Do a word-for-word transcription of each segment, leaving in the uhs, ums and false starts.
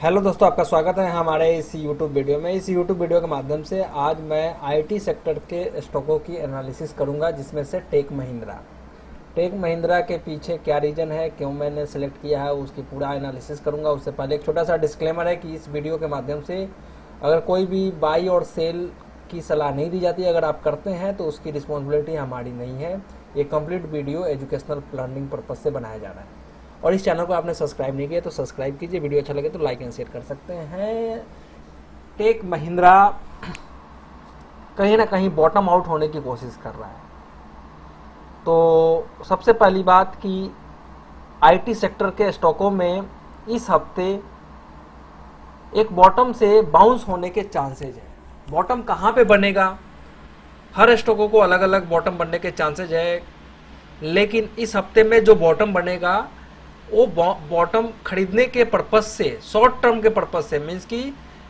Hello दोस्तों, आपका स्वागत है हमारे इस यूट्यूब वीडियो में। इस यूट्यूब वीडियो के माध्यम से आज मैं आईटी सेक्टर के स्टॉकों की एनालिसिस करूंगा, जिसमें से टेक महिंद्रा टेक महिंद्रा के पीछे क्या रीज़न है, क्यों मैंने सेलेक्ट किया है, उसकी पूरा एनालिसिस करूंगा। उससे पहले एक छोटा सा डिस्क्लेमर है कि इस वीडियो के माध्यम से अगर कोई भी बाई और सेल की सलाह नहीं दी जाती। अगर आप करते हैं तो उसकी रिस्पॉन्सिबिलिटी हमारी नहीं है। ये complete video educational learning purpose से बनाया जा रहा है। और इस चैनल को आपने सब्सक्राइब नहीं किया तो सब्सक्राइब कीजिए। वीडियो अच्छा लगे तो लाइक एंड शेयर कर सकते हैं। टेक महिंद्रा कहीं ना कहीं बॉटम आउट होने की कोशिश कर रहा है। तो सबसे पहली बात कि आईटी सेक्टर के स्टॉकों में इस हफ्ते एक बॉटम से बाउंस होने के चांसेज है। बॉटम कहाँ पे बनेगा, हर स्टॉकों को अलग अलग बॉटम बनने के चांसेज है, लेकिन इस हफ्ते में जो बॉटम बनेगा वो बॉटम खरीदने के पर्पस से, शॉर्ट टर्म के पर्पस से, मीन्स कि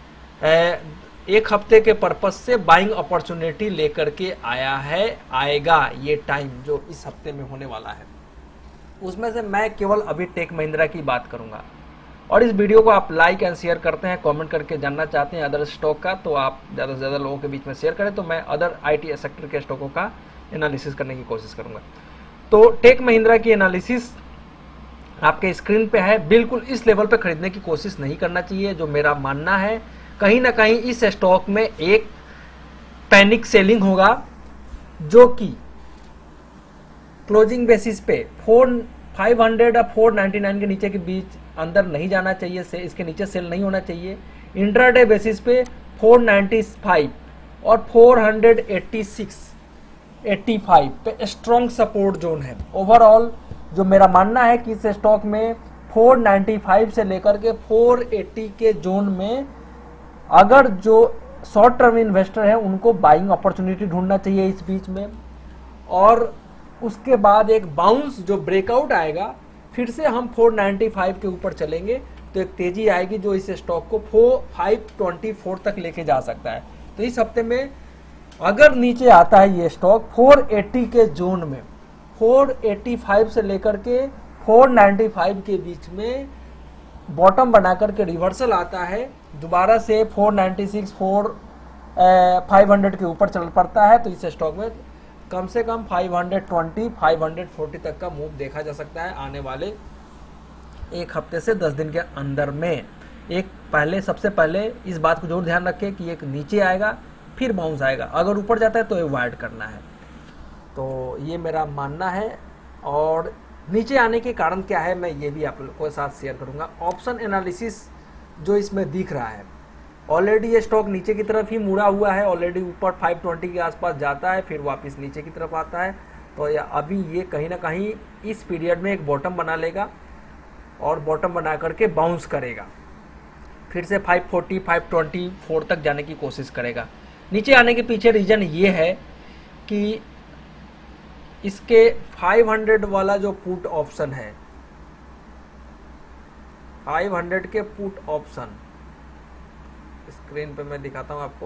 एक हफ्ते के पर्पस से बाइंग अपॉर्चुनिटी लेकर के आया है, आएगा ये टाइम जो इस हफ्ते में होने वाला है। उसमें से मैं केवल अभी टेक महिंद्रा की बात करूंगा। और इस वीडियो को आप लाइक एंड शेयर करते हैं, कमेंट करके जानना चाहते हैं अदर स्टॉक का, तो आप ज़्यादा से ज़्यादा लोगों के बीच में शेयर करें, तो मैं अदर आईटी सेक्टर के स्टॉकों का एनालिसिस करने की कोशिश करूंगा। तो टेक महिंद्रा की एनालिसिस आपके स्क्रीन पे है। बिल्कुल इस लेवल पे खरीदने की कोशिश नहीं करना चाहिए, जो मेरा मानना है। कहीं ना कहीं इस स्टॉक में एक पैनिक सेलिंग होगा, जो कि क्लोजिंग बेसिस पे फोर फाइव हंड्रेड और फोर नाइन्टी नाइन के नीचे के बीच अंदर नहीं जाना चाहिए, से इसके नीचे सेल नहीं होना चाहिए। इंट्राडे बेसिस पे फोर नाइन्टी फाइव और four eighty six eighty five पे स्ट्रॉन्ग सपोर्ट जोन है। ओवरऑल जो मेरा मानना है कि इस स्टॉक में फोर नाइन्टी फाइव से लेकर के फोर एटी के जोन में अगर जो शॉर्ट टर्म इन्वेस्टर हैं उनको बाइंग अपॉर्चुनिटी ढूंढना चाहिए इस बीच में। और उसके बाद एक बाउंस जो ब्रेकआउट आएगा, फिर से हम फोर नाइन्टी फाइव के ऊपर चलेंगे तो एक तेजी आएगी जो इस स्टॉक को फाइव ट्वेंटी फोर तक लेके जा सकता है। तो इस हफ्ते में अगर नीचे आता है ये स्टॉक फोर एटी के जोन में, फोर एटी फाइव से लेकर के फोर नाइन्टी फाइव के बीच में बॉटम बना करके रिवर्सल आता है, दोबारा से four ninety six four five hundred के ऊपर चल पड़ता है, तो इस स्टॉक में कम से कम फाइव ट्वेंटी फाइव फोर्टी तक का मूव देखा जा सकता है आने वाले एक हफ्ते से दस दिन के अंदर में। एक पहले सबसे पहले इस बात को जरूर ध्यान रखें कि एक नीचे आएगा फिर बाउंस आएगा, अगर ऊपर जाता है तो अवॉइड करना है। तो ये मेरा मानना है। और नीचे आने के कारण क्या है मैं ये भी आप लोगों के साथ शेयर करूंगा। ऑप्शन एनालिसिस जो इसमें दिख रहा है, ऑलरेडी ये स्टॉक नीचे की तरफ ही मुड़ा हुआ है, ऑलरेडी ऊपर फाइव ट्वेंटी के आसपास जाता है, फिर वापस नीचे की तरफ आता है। तो या अभी ये कहीं ना कहीं इस पीरियड में एक बॉटम बना लेगा और बॉटम बना करके बाउंस करेगा, फिर से five forty five twenty four तक जाने की कोशिश करेगा। नीचे आने के पीछे रीजन ये है कि इसके फाइव हंड्रेड वाला जो पुट ऑप्शन है, फाइव हंड्रेड के पुट ऑप्शन स्क्रीन पे मैं दिखाता हूं आपको।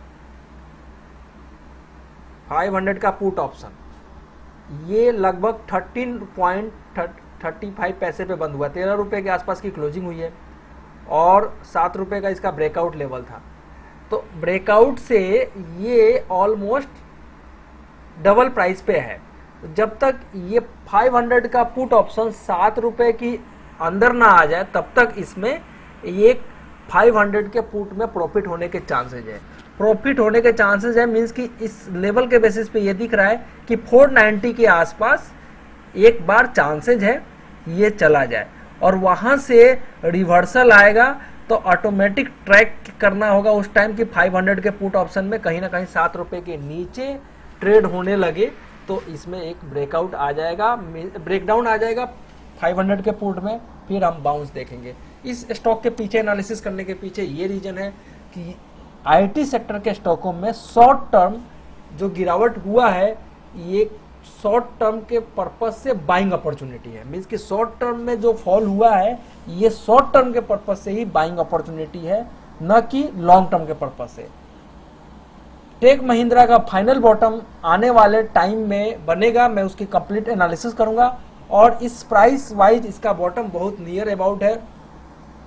फाइव हंड्रेड का पुट ऑप्शन ये लगभग थर्टीन पॉइंट थर्टी फाइव पैसे पे बंद हुआ, तेरह रुपए के आसपास की क्लोजिंग हुई है और सात रुपए का इसका ब्रेकआउट लेवल था। तो ब्रेकआउट से ये ऑलमोस्ट डबल प्राइस पे है। जब तक ये फाइव हंड्रेड का पुट ऑप्शन सात रुपए की अंदर ना आ जाए तब तक इसमें एक फाइव हंड्रेड के पुट में प्रॉफिट होने के चांसेस है। प्रॉफिट होने के चांसेस है मींस कि इस लेवल के बेसिस पे ये दिख रहा है कि फोर नाइन्टी के आसपास एक बार चांसेस है ये चला जाए और वहां से रिवर्सल आएगा, तो ऑटोमेटिक ट्रैक करना होगा उस टाइम कि फाइव हंड्रेड के पुट ऑप्शन में कहीं ना कहीं सात रुपए के नीचे ट्रेड होने लगे, तो इसमें एक ब्रेकआउट आ जाएगा, ब्रेकडाउन आ जाएगा फाइव हंड्रेड के पुट में, फिर हम बाउंस देखेंगे। इस स्टॉक के पीछे एनालिसिस करने के पीछे ये रीजन है कि आईटी सेक्टर के स्टॉकों में शॉर्ट टर्म जो गिरावट हुआ है, ये शॉर्ट टर्म के पर्पज से बाइंग अपॉर्चुनिटी है। मींस कि शॉर्ट टर्म में जो फॉल हुआ है ये शॉर्ट टर्म के पर्पज से ही बाइंग अपॉर्चुनिटी है, न कि लॉन्ग टर्म के पर्पज से। टेक महिंद्रा का फाइनल बॉटम आने वाले टाइम में बनेगा, मैं उसकी कंप्लीट एनालिसिस करूंगा और इस प्राइस वाइज इसका बॉटम बहुत नियर अबाउट है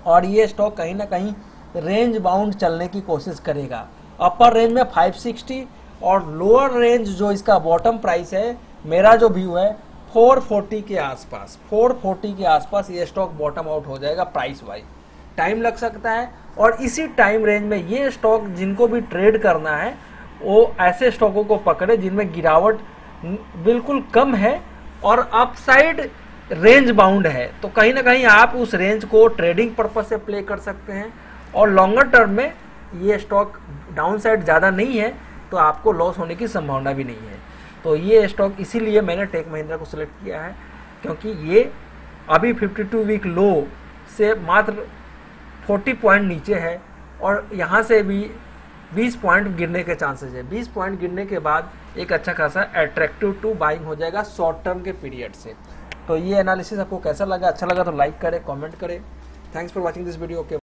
और ये स्टॉक कहीं ना कहीं रेंज बाउंड चलने की कोशिश करेगा। अपर रेंज में फाइव सिक्सटी और लोअर रेंज जो इसका बॉटम प्राइस है, मेरा जो व्यू है फोर फोर्टी के आसपास, फोर फोर्टी के आसपास ये स्टॉक बॉटम आउट हो जाएगा प्राइस वाइज। टाइम लग सकता है, और इसी टाइम रेंज में ये स्टॉक जिनको भी ट्रेड करना है वो ऐसे स्टॉकों को पकड़े जिनमें गिरावट बिल्कुल कम है और अपसाइड रेंज बाउंड है। तो कहीं ना कहीं आप उस रेंज को ट्रेडिंग पर्पज से प्ले कर सकते हैं, और लॉन्गर टर्म में ये स्टॉक डाउन साइड ज़्यादा नहीं है तो आपको लॉस होने की संभावना भी नहीं है। तो ये स्टॉक इसीलिए मैंने टेक महिंद्रा को सिलेक्ट किया है, क्योंकि ये अभी फिफ्टी टू वीक लो से मात्र फोर्टी पॉइंट नीचे है, और यहाँ से भी बीस पॉइंट गिरने के चांसेस है। बीस पॉइंट गिरने के बाद एक अच्छा खासा अट्रैक्टिव टू बाइंग हो जाएगा शॉर्ट टर्म के पीरियड से। तो ये एनालिसिस आपको कैसा लगा? अच्छा लगा तो लाइक करें, कमेंट करें। Thanks for watching this video. Okay.